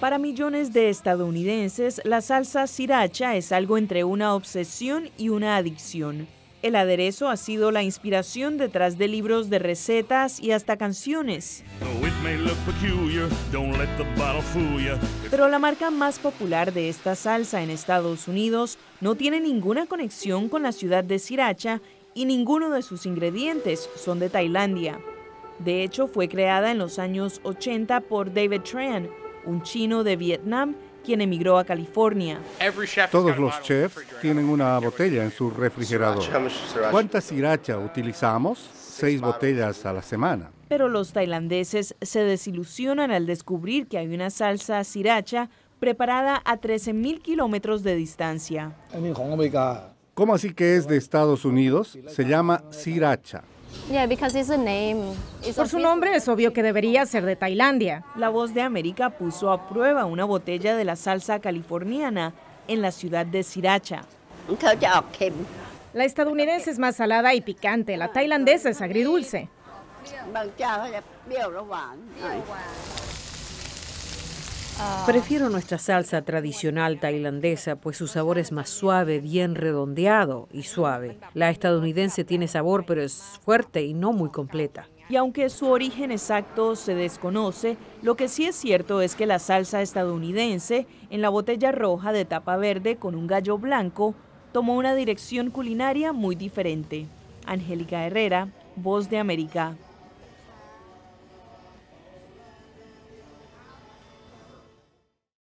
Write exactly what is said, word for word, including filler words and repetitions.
Para millones de estadounidenses, la salsa sriracha es algo entre una obsesión y una adicción. El aderezo ha sido la inspiración detrás de libros de recetas y hasta canciones. Pero la marca más popular de esta salsa en Estados Unidos no tiene ninguna conexión con la ciudad de Sriracha y ninguno de sus ingredientes son de Tailandia. De hecho, fue creada en los años ochenta por David Tran, un chino de Vietnam, quien emigró a California. Todos los chefs tienen una botella en su refrigerador. ¿Cuánta sriracha utilizamos? Seis botellas a la semana. Pero los tailandeses se desilusionan al descubrir que hay una salsa sriracha preparada a trece mil kilómetros de distancia. ¿Cómo así que es de Estados Unidos? Se llama sriracha. Por su nombre es obvio que debería ser de Tailandia. La Voz de América puso a prueba una botella de la salsa californiana en la ciudad de Sriracha. La estadounidense es más salada y picante, la tailandesa es agridulce. Prefiero nuestra salsa tradicional tailandesa, pues su sabor es más suave, bien redondeado y suave. La estadounidense tiene sabor, pero es fuerte y no muy completa. Y aunque su origen exacto se desconoce, lo que sí es cierto es que la salsa estadounidense, en la botella roja de tapa verde con un gallo blanco, tomó una dirección culinaria muy diferente. Angélica Herrera, Voz de América.